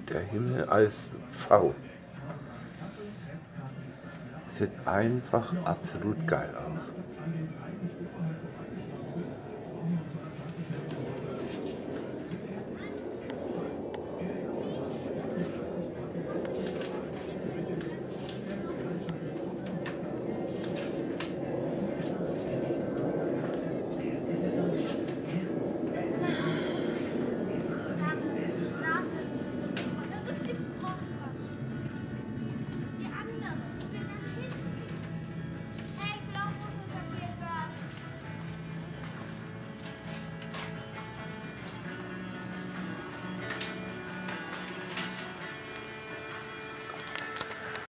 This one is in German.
der Himmel als V. Sieht einfach absolut geil aus.